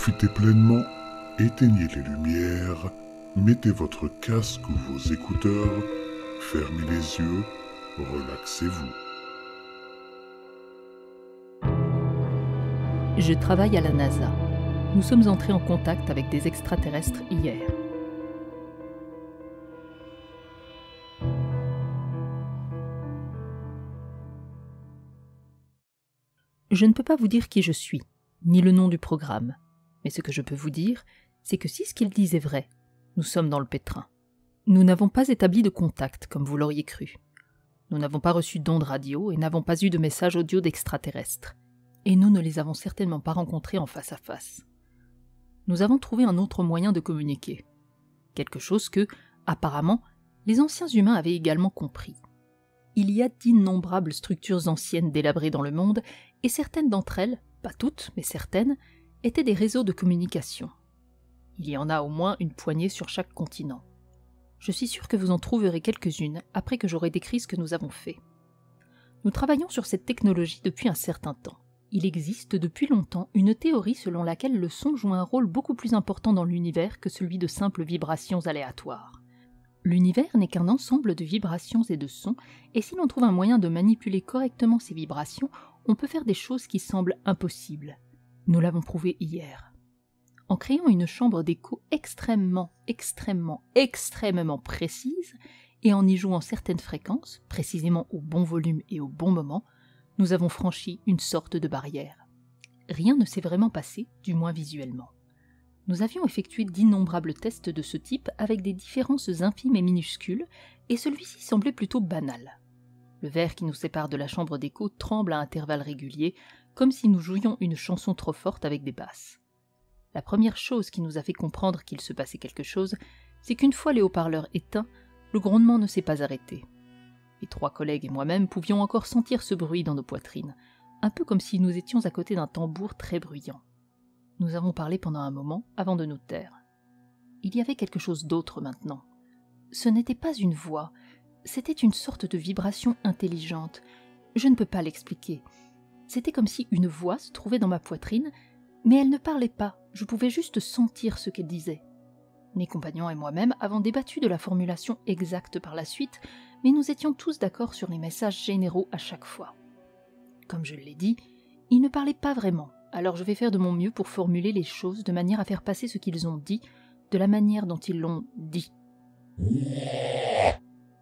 Profitez pleinement, éteignez les lumières, mettez votre casque ou vos écouteurs, fermez les yeux, relaxez-vous. Je travaille à la NASA. Nous sommes entrés en contact avec des extraterrestres hier. Je ne peux pas vous dire qui je suis, ni le nom du programme. Mais ce que je peux vous dire, c'est que si ce qu'ils disent est vrai, nous sommes dans le pétrin. Nous n'avons pas établi de contact, comme vous l'auriez cru. Nous n'avons pas reçu d'ondes radio et n'avons pas eu de messages audio d'extraterrestres. Et nous ne les avons certainement pas rencontrés en face à face. Nous avons trouvé un autre moyen de communiquer. Quelque chose que, apparemment, les anciens humains avaient également compris. Il y a d'innombrables structures anciennes délabrées dans le monde, et certaines d'entre elles, pas toutes, mais certaines, étaient des réseaux de communication. Il y en a au moins une poignée sur chaque continent. Je suis sûr que vous en trouverez quelques-unes après que j'aurai décrit ce que nous avons fait. Nous travaillons sur cette technologie depuis un certain temps. Il existe depuis longtemps une théorie selon laquelle le son joue un rôle beaucoup plus important dans l'univers que celui de simples vibrations aléatoires. L'univers n'est qu'un ensemble de vibrations et de sons, et si l'on trouve un moyen de manipuler correctement ces vibrations, on peut faire des choses qui semblent impossibles. Nous l'avons prouvé hier. En créant une chambre d'écho extrêmement précise, et en y jouant certaines fréquences, précisément au bon volume et au bon moment, nous avons franchi une sorte de barrière. Rien ne s'est vraiment passé, du moins visuellement. Nous avions effectué d'innombrables tests de ce type avec des différences infimes et minuscules, et celui-ci semblait plutôt banal. Le verre qui nous sépare de la chambre d'écho tremble à intervalles réguliers, comme si nous jouions une chanson trop forte avec des basses. La première chose qui nous a fait comprendre qu'il se passait quelque chose, c'est qu'une fois les haut-parleurs éteints, le grondement ne s'est pas arrêté. Les 3 collègues et moi-même pouvions encore sentir ce bruit dans nos poitrines, un peu comme si nous étions à côté d'un tambour très bruyant. Nous avons parlé pendant un moment avant de nous taire. Il y avait quelque chose d'autre maintenant. Ce n'était pas une voix, c'était une sorte de vibration intelligente. Je ne peux pas l'expliquer. C'était comme si une voix se trouvait dans ma poitrine, mais elle ne parlait pas, je pouvais juste sentir ce qu'elle disait. Mes compagnons et moi-même avons débattu de la formulation exacte par la suite, mais nous étions tous d'accord sur les messages généraux à chaque fois. Comme je l'ai dit, ils ne parlaient pas vraiment, alors je vais faire de mon mieux pour formuler les choses de manière à faire passer ce qu'ils ont dit, de la manière dont ils l'ont dit. Vous êtes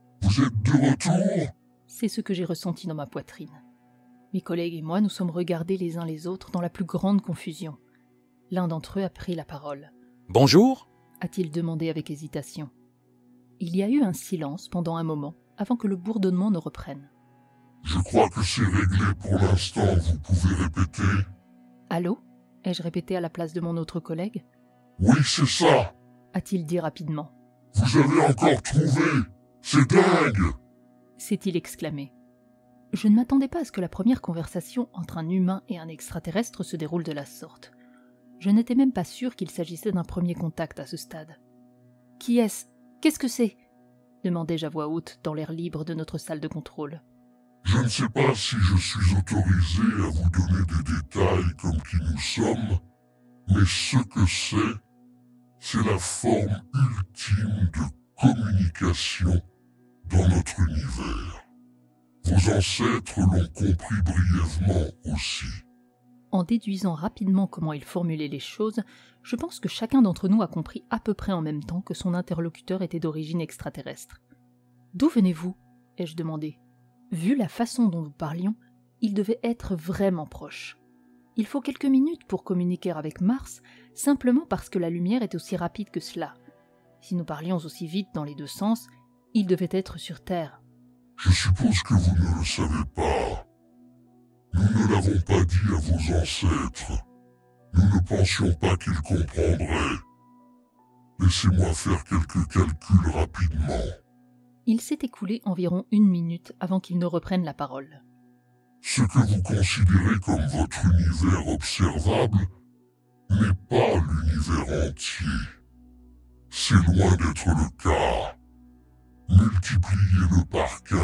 de retour ? C'est ce que j'ai ressenti dans ma poitrine. Mes collègues et moi nous sommes regardés les uns les autres dans la plus grande confusion. L'un d'entre eux a pris la parole. « Bonjour » a-t-il demandé avec hésitation. Il y a eu un silence pendant un moment avant que le bourdonnement ne reprenne. « Je crois que c'est réglé pour l'instant, vous pouvez répéter ?»« Allô » ai-je répété à la place de mon autre collègue. « Oui, c'est ça !» a-t-il dit rapidement. « Vous avez encore trouvé ! C'est dingue !» s'est-il exclamé. Je ne m'attendais pas à ce que la première conversation entre un humain et un extraterrestre se déroule de la sorte. Je n'étais même pas sûr qu'il s'agissait d'un premier contact à ce stade. « Qui est-ce ? Qu'est-ce que c'est ?» demandai-je à voix haute dans l'air libre de notre salle de contrôle. « Je ne sais pas si je suis autorisé à vous donner des détails comme qui nous sommes, mais ce que c'est la forme ultime de communication dans notre univers. Vos ancêtres l'ont compris brièvement aussi. » En déduisant rapidement comment il formulait les choses, je pense que chacun d'entre nous a compris à peu près en même temps que son interlocuteur était d'origine extraterrestre. « D'où venez-vous » ai-je demandé. Vu la façon dont nous parlions, il devait être vraiment proche. Il faut quelques minutes pour communiquer avec Mars, simplement parce que la lumière est aussi rapide que cela. Si nous parlions aussi vite dans les 2 sens, il devait être sur Terre. « Je suppose que vous ne le savez pas. Nous ne l'avons pas dit à vos ancêtres. Nous ne pensions pas qu'ils comprendraient. Laissez-moi faire quelques calculs rapidement. » Il s'est écoulé environ 1 minute avant qu'il ne reprenne la parole. « Ce que vous considérez comme votre univers observable n'est pas l'univers entier. C'est loin d'être le cas. Multipliez-le par 15.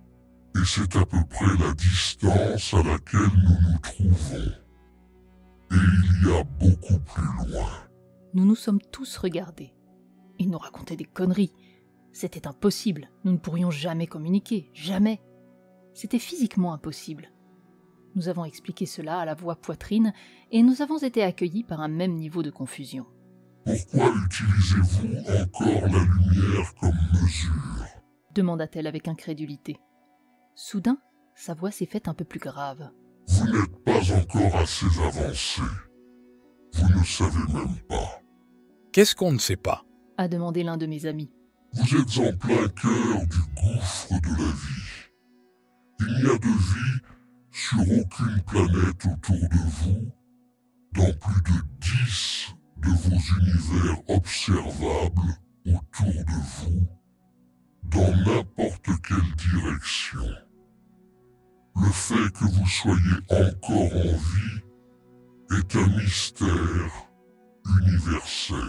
Et c'est à peu près la distance à laquelle nous nous trouvons. Et il y a beaucoup plus loin. Nous nous sommes tous regardés. Il nous racontait des conneries. C'était impossible, nous ne pourrions jamais communiquer, jamais. C'était physiquement impossible. Nous avons expliqué cela à la voix poitrine et nous avons été accueillis par un même niveau de confusion. Pourquoi utilisez-vous encore la lumière comme mesure? Demanda-t-elle avec incrédulité. Soudain, sa voix s'est faite un peu plus grave. Vous n'êtes pas encore assez avancé. Vous ne savez même pas. Qu'est-ce qu'on ne sait pas? A demandé l'un de mes amis. Vous êtes en plein cœur du gouffre de la vie. Il n'y a de vie sur aucune planète autour de vous, dans plus de 10 de vos univers observables autour de vous, dans n'importe quelle direction. Le fait que vous soyez encore en vie est un mystère universel.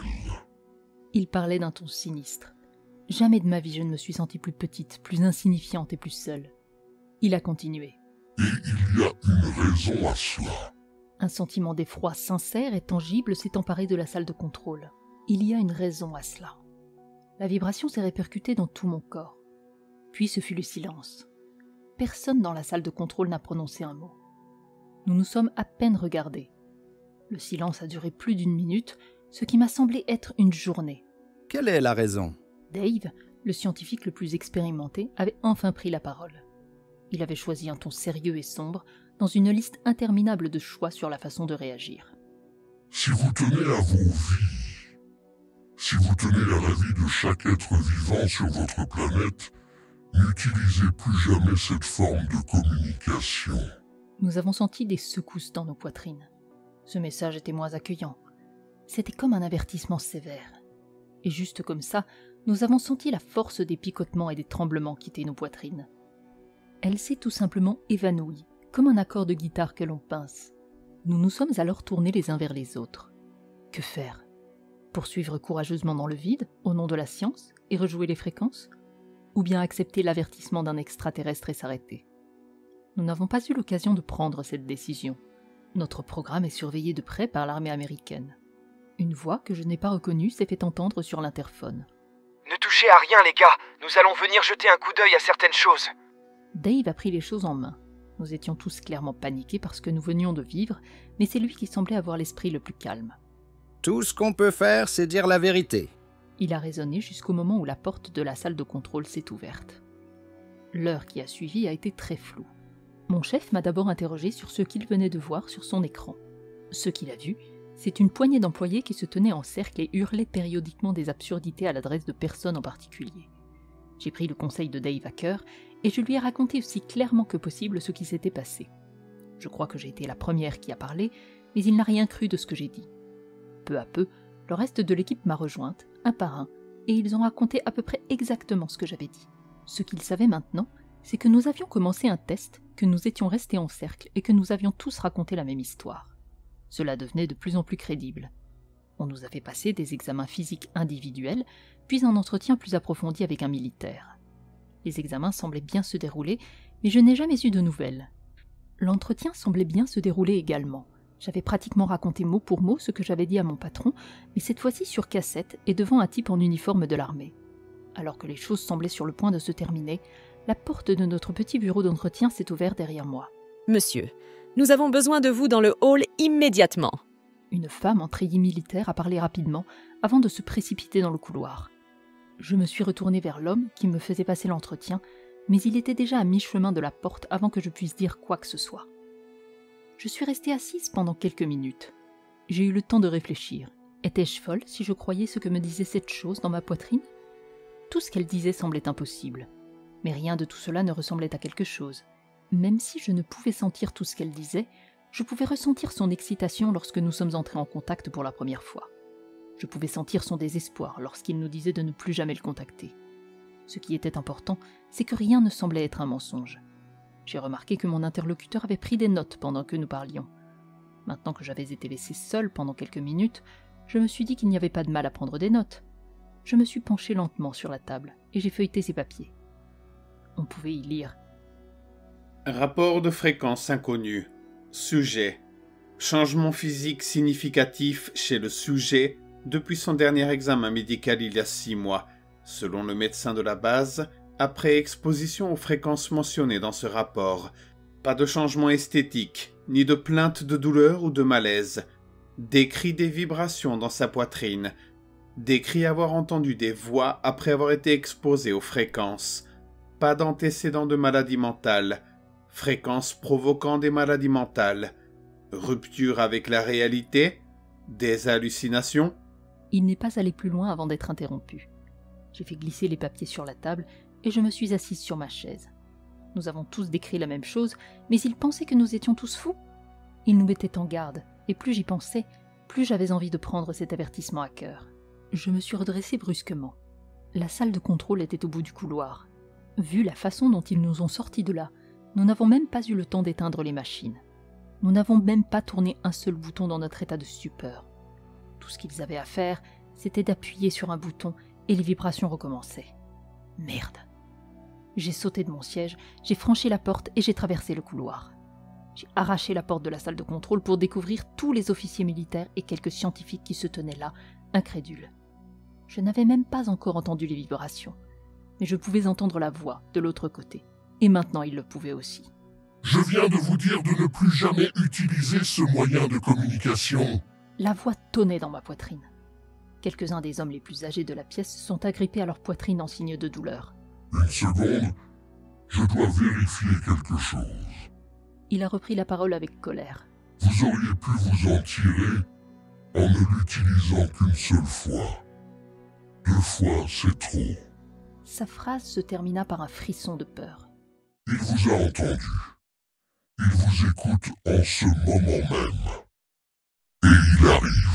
Il parlait d'un ton sinistre. Jamais de ma vie je ne me suis sentie plus petite, plus insignifiante et plus seule. Il a continué. Et il y a une raison à cela. Un sentiment d'effroi sincère et tangible s'est emparé de la salle de contrôle. Il y a une raison à cela. La vibration s'est répercutée dans tout mon corps. Puis ce fut le silence. Personne dans la salle de contrôle n'a prononcé un mot. Nous nous sommes à peine regardés. Le silence a duré plus d'1 minute, ce qui m'a semblé être une journée. Quelle est la raison? Dave, le scientifique le plus expérimenté, avait enfin pris la parole. Il avait choisi un ton sérieux et sombre dans une liste interminable de choix sur la façon de réagir. Si vous tenez à vos vies, si vous tenez à la vie de chaque être vivant sur votre planète, n'utilisez plus jamais cette forme de communication. Nous avons senti des secousses dans nos poitrines. Ce message était moins accueillant. C'était comme un avertissement sévère. Et juste comme ça, nous avons senti la force des picotements et des tremblements quitter nos poitrines. Elle s'est tout simplement évanouie, comme un accord de guitare que l'on pince. Nous nous sommes alors tournés les uns vers les autres. Que faire? Poursuivre courageusement dans le vide, au nom de la science, et rejouer les fréquences? Ou bien accepter l'avertissement d'un extraterrestre et s'arrêter? Nous n'avons pas eu l'occasion de prendre cette décision. Notre programme est surveillé de près par l'armée américaine. Une voix que je n'ai pas reconnue s'est fait entendre sur l'interphone. « Ne touchez à rien, les gars. Nous allons venir jeter un coup d'œil à certaines choses. » Dave a pris les choses en main. Nous étions tous clairement paniqués par ce que nous venions de vivre, mais c'est lui qui semblait avoir l'esprit le plus calme. Tout ce qu'on peut faire, c'est dire la vérité. Il a raisonné jusqu'au moment où la porte de la salle de contrôle s'est ouverte. L'heure qui a suivi a été très floue. Mon chef m'a d'abord interrogé sur ce qu'il venait de voir sur son écran. Ce qu'il a vu, c'est une poignée d'employés qui se tenaient en cercle et hurlaient périodiquement des absurdités à l'adresse de personnes en particulier. J'ai pris le conseil de Dave à cœur et je lui ai raconté aussi clairement que possible ce qui s'était passé. Je crois que j'ai été la première qui a parlé, mais il n'a rien cru de ce que j'ai dit. Peu à peu, le reste de l'équipe m'a rejointe, un par un, et ils ont raconté à peu près exactement ce que j'avais dit. Ce qu'ils savaient maintenant, c'est que nous avions commencé un test, que nous étions restés en cercle et que nous avions tous raconté la même histoire. Cela devenait de plus en plus crédible. On nous a fait passer des examens physiques individuels, puis un entretien plus approfondi avec un militaire. Les examens semblaient bien se dérouler, mais je n'ai jamais eu de nouvelles. L'entretien semblait bien se dérouler également. J'avais pratiquement raconté mot pour mot ce que j'avais dit à mon patron, mais cette fois-ci sur cassette et devant un type en uniforme de l'armée. Alors que les choses semblaient sur le point de se terminer, la porte de notre petit bureau d'entretien s'est ouverte derrière moi. « Monsieur, nous avons besoin de vous dans le hall immédiatement. » Une femme en treillis militaire a parlé rapidement avant de se précipiter dans le couloir. Je me suis retournée vers l'homme qui me faisait passer l'entretien, mais il était déjà à mi-chemin de la porte avant que je puisse dire quoi que ce soit. Je suis restée assise pendant quelques minutes. J'ai eu le temps de réfléchir. Étais-je folle si je croyais ce que me disait cette chose dans ma poitrine? Tout ce qu'elle disait semblait impossible. Mais rien de tout cela ne ressemblait à quelque chose. Même si je ne pouvais sentir tout ce qu'elle disait, je pouvais ressentir son excitation lorsque nous sommes entrés en contact pour la première fois. Je pouvais sentir son désespoir lorsqu'il nous disait de ne plus jamais le contacter. Ce qui était important, c'est que rien ne semblait être un mensonge. J'ai remarqué que mon interlocuteur avait pris des notes pendant que nous parlions. Maintenant que j'avais été laissée seule pendant quelques minutes, je me suis dit qu'il n'y avait pas de mal à prendre des notes. Je me suis penchée lentement sur la table et j'ai feuilleté ses papiers. On pouvait y lire. Rapport de fréquence inconnue. Sujet. Changement physique significatif chez le sujet depuis son dernier examen médical il y a 6 mois, selon le médecin de la base, après exposition aux fréquences mentionnées dans ce rapport. Pas de changement esthétique, ni de plainte de douleur ou de malaise. Décrit des vibrations dans sa poitrine. Décrit avoir entendu des voix après avoir été exposé aux fréquences. Pas d'antécédents de maladie mentale. Fréquences provoquant des maladies mentales. Rupture avec la réalité. Des hallucinations. Il n'est pas allé plus loin avant d'être interrompu. J'ai fait glisser les papiers sur la table et je me suis assise sur ma chaise. Nous avons tous décrit la même chose, mais il pensait que nous étions tous fous. Il nous mettait en garde, et plus j'y pensais, plus j'avais envie de prendre cet avertissement à cœur. Je me suis redressée brusquement. La salle de contrôle était au bout du couloir. Vu la façon dont ils nous ont sortis de là, nous n'avons même pas eu le temps d'éteindre les machines. Nous n'avons même pas tourné un seul bouton dans notre état de stupeur. Tout ce qu'ils avaient à faire, c'était d'appuyer sur un bouton et les vibrations recommençaient. Merde. J'ai sauté de mon siège, j'ai franchi la porte et j'ai traversé le couloir. J'ai arraché la porte de la salle de contrôle pour découvrir tous les officiers militaires et quelques scientifiques qui se tenaient là, incrédules. Je n'avais même pas encore entendu les vibrations, mais je pouvais entendre la voix de l'autre côté. Et maintenant, ils le pouvaient aussi. Je viens de vous dire de ne plus jamais utiliser ce moyen de communication. La voix tonnait dans ma poitrine. Quelques-uns des hommes les plus âgés de la pièce sont agrippés à leur poitrine en signe de douleur. Une seconde, je dois vérifier quelque chose. Il a repris la parole avec colère. Vous auriez pu vous en tirer en ne l'utilisant qu'une seule fois. 2 fois, c'est trop. Sa phrase se termina par un frisson de peur. Il vous a entendu. Il vous écoute en ce moment même. Et il arrive.